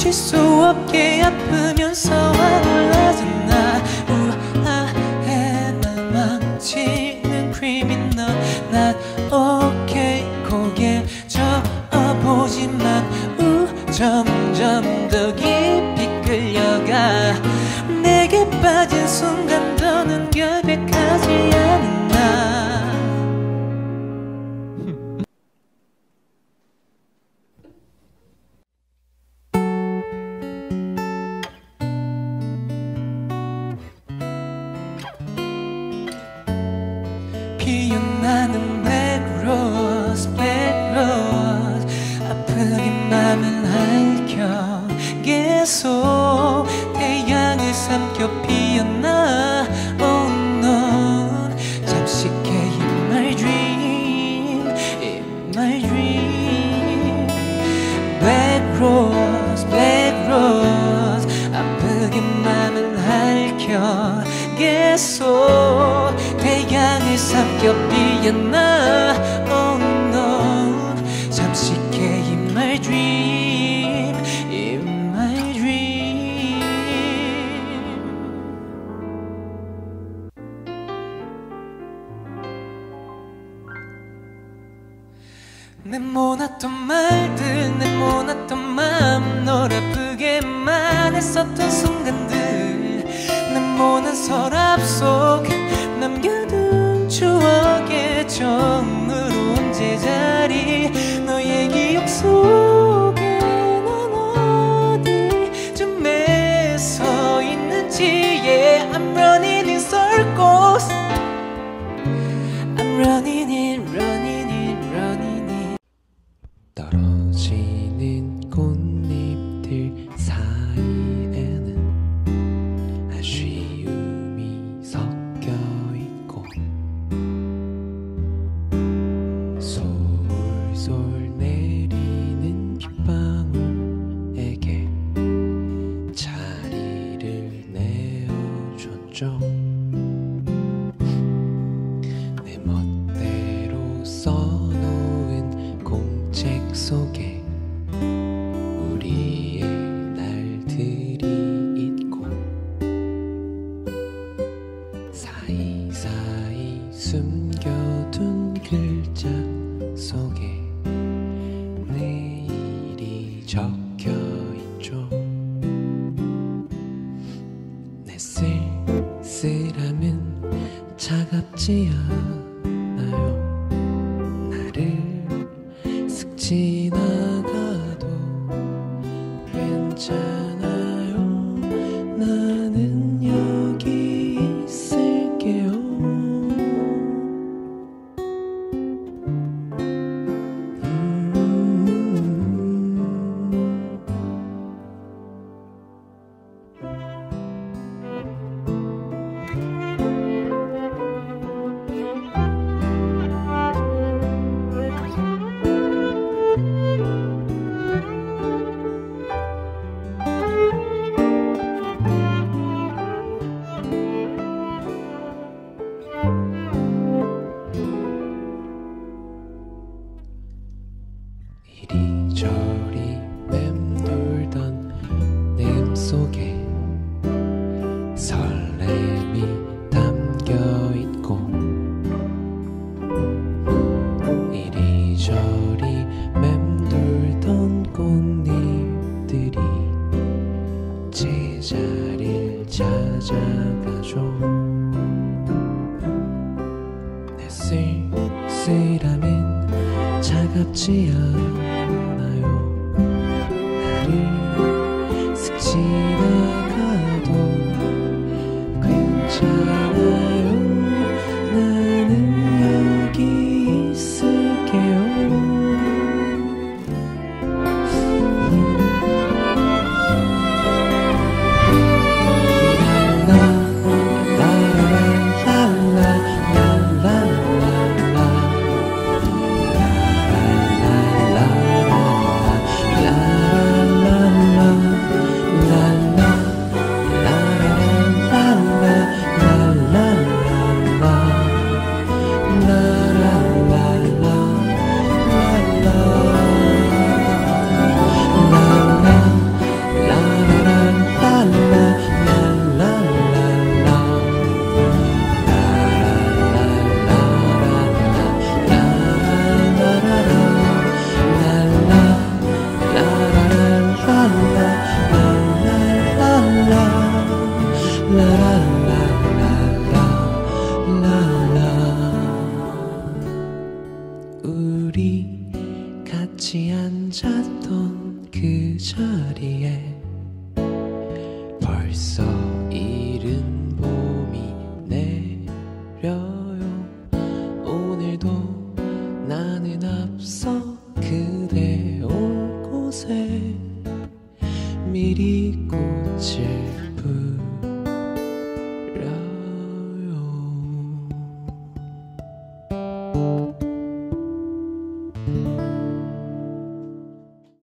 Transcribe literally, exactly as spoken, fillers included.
쉴 수 없게 아프면서 화나잖아. 우아해 날 망치는 criminal. 난 오케이 고개 저어보지만 우 점점 더 깊이 끌려가. 내게 빠진 순간 더는 결백하지 않나. 피어나는 black rose, black rose. 아프게 맘을 핥혀 계속 태양을 삼켜 피어나. Oh no, 잠시게 in my dream, in my dream. Black rose, black rose. 아프게 맘을 핥혀 계속 태양을 삼켜 피어나. Oh no, 잠시게 in my dream, in my dream. 네모났던 말들, 네모났던 마음, 널 아프게만 했었던 순간들. 네모난 서랍 속 남겨둔 추억의 정으로운 제자리. 너의 기억 속에 난 어디쯤에 서 있는지. Yeah, I'm running in circles. I'm running in, running in, running in. 떨어지는 꽃잎들 사이에는 아쉬움이 섞여있고 솔솔 내리는 빗방울에게 자리를 내어줬죠. 내 멋대로 써놓은 공책 속에 우리의 날들이 있고 사이사이 숨겨둔 글자 속에 내일이 적혀있죠. 내 쓸쓸함은 차갑지 않아요. 나를 슥 지나가도 괜찮아요. 나는 여기 있을게요. 이리저리 맴돌던 내음 속에 설렘이 담겨있고 이리저리 맴돌던 꽃잎들이 제자리를 찾아가죠. 내 쓸쓸함은 차갑지 않아요. 나를 슥 지나가도 괜찮아요. 나는 여기 있을게요. la 둘이 같이 앉았던 그 자리에 벌써 이른 봄이 내려요. 오늘도 나는 앞서 그대 올 곳에 미리 꽃을 뿌려요.